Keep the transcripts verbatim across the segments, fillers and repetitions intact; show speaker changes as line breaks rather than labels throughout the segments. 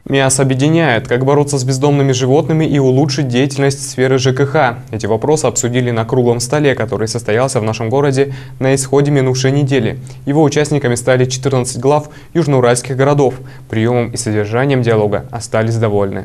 МИАС объединяет, как бороться с бездомными животными и улучшить деятельность сферы ЖКХ. Эти вопросы обсудили на круглом столе, который состоялся в нашем городе на исходе минувшей недели. Его участниками стали четырнадцать глав южноуральских городов. Приемом и содержанием диалога остались довольны.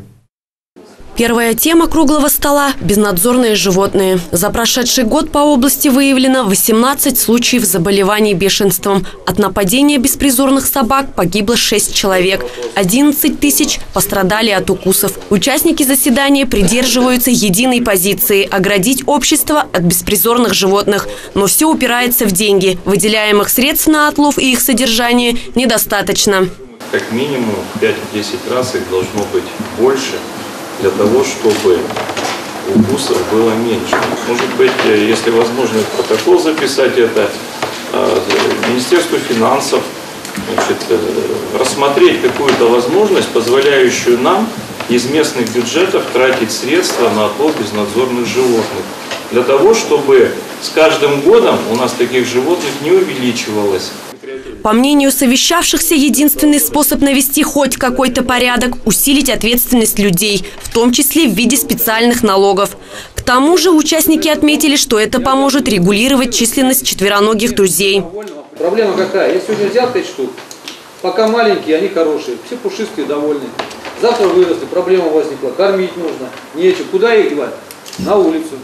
Первая тема круглого стола – безнадзорные животные. За прошедший год по области выявлено восемнадцать случаев заболеваний бешенством. От нападения беспризорных собак погибло шесть человек. одиннадцать тысяч пострадали от укусов. Участники заседания придерживаются единой позиции – оградить общество от беспризорных животных. Но все упирается в деньги. Выделяемых средств на отлов и их содержание недостаточно.
Как минимум пять-десять раз их должно быть больше, для того, чтобы укусов было меньше. Может быть, если возможно, в протокол записать это, Министерству финансов, значит, рассмотреть какую-то возможность, позволяющую нам из местных бюджетов тратить средства на отлов безнадзорных животных. Для того, чтобы с каждым годом у нас таких животных не увеличивалось.
По мнению совещавшихся, единственный способ навести хоть какой-то порядок – усилить ответственность людей, в том числе в виде специальных налогов. К тому же участники отметили, что это поможет регулировать численность четвероногих друзей.
Проблема какая? Я сегодня взял пять штук, пока маленькие, они хорошие, все пушистые, довольны. Завтра выросли, проблема возникла, кормить нужно, нечего. Куда их девать? На улицу.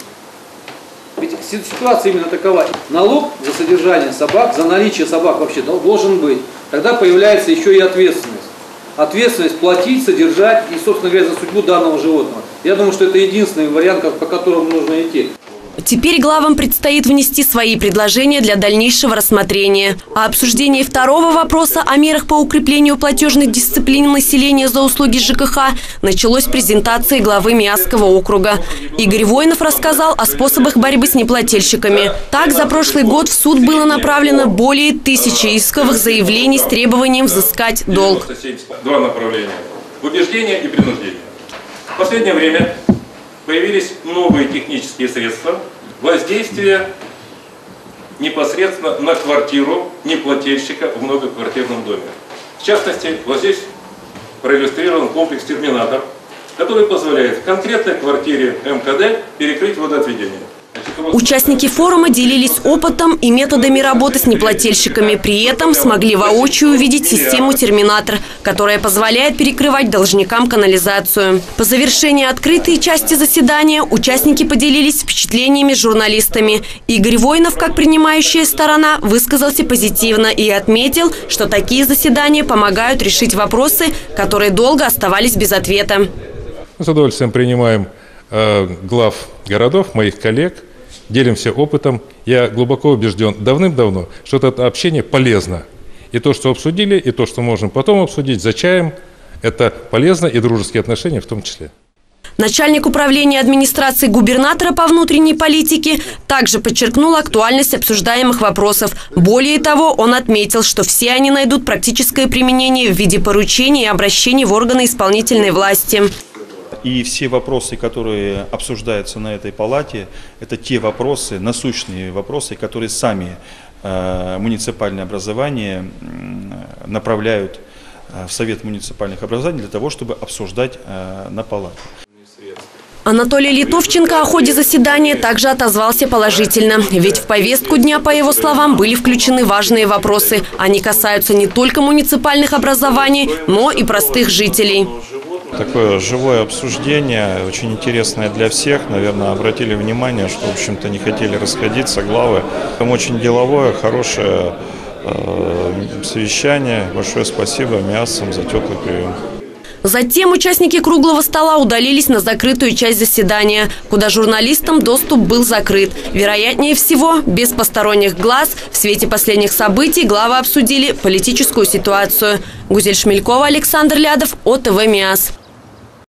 Ведь ситуация именно такова. Налог за содержание собак, за наличие собак вообще должен быть. Тогда появляется еще и ответственность. Ответственность платить, содержать и, собственно говоря, за судьбу данного животного. Я думаю, что это единственный вариант, по которому нужно идти.
Теперь главам предстоит внести свои предложения для дальнейшего рассмотрения. А обсуждение второго вопроса о мерах по укреплению платежной дисциплины населения за услуги ЖКХ началось с презентации главы Миасского округа. Игорь Воинов рассказал о способах борьбы с неплательщиками. Так, за прошлый год в суд было направлено более тысячи исковых заявлений с требованием взыскать долг.
Два направления – убеждение и принуждение. В последнее время появились новые технические средства воздействия непосредственно на квартиру неплательщика в многоквартирном доме. В частности, вот здесь проиллюстрирован комплекс «Терминатор», который позволяет в конкретной квартире эм ка дэ перекрыть водоотведение.
Участники форума делились опытом и методами работы с неплательщиками. При этом смогли воочию увидеть систему «Терминатор», которая позволяет перекрывать должникам канализацию. По завершении открытой части заседания участники поделились впечатлениями с журналистами. Игорь Воинов, как принимающая сторона, высказался позитивно и отметил, что такие заседания помогают решить вопросы, которые долго оставались без ответа.
Мы с удовольствием принимаем э, глав городов, моих коллег, делимся опытом. Я глубоко убежден давным-давно, что это общение полезно. И то, что обсудили, и то, что можем потом обсудить за чаем, это полезно, и дружеские отношения в том числе.
Начальник управления администрации губернатора по внутренней политике также подчеркнул актуальность обсуждаемых вопросов. Более того, он отметил, что все они найдут практическое применение в виде поручений и обращений в органы исполнительной власти.
И все вопросы, которые обсуждаются на этой палате, это те вопросы, насущные вопросы, которые сами э, муниципальные образования э, направляют э, в Совет муниципальных образований для того, чтобы обсуждать э, на палате.
Анатолий Литовченко о ходе заседания также отозвался положительно. Ведь в повестку дня, по его словам, были включены важные вопросы. Они касаются не только муниципальных образований, но и простых жителей.
Такое живое обсуждение, очень интересное для всех. Наверное, обратили внимание, что, в общем-то, не хотели расходиться главы. Там очень деловое, хорошее э, совещание. Большое спасибо МИАСам за теплый прием.
Затем участники круглого стола удалились на закрытую часть заседания, куда журналистам доступ был закрыт. Вероятнее всего, без посторонних глаз, в свете последних событий главы обсудили политическую ситуацию. Гузель Шмелькова, Александр Лядов, о тэ вэ МИАС.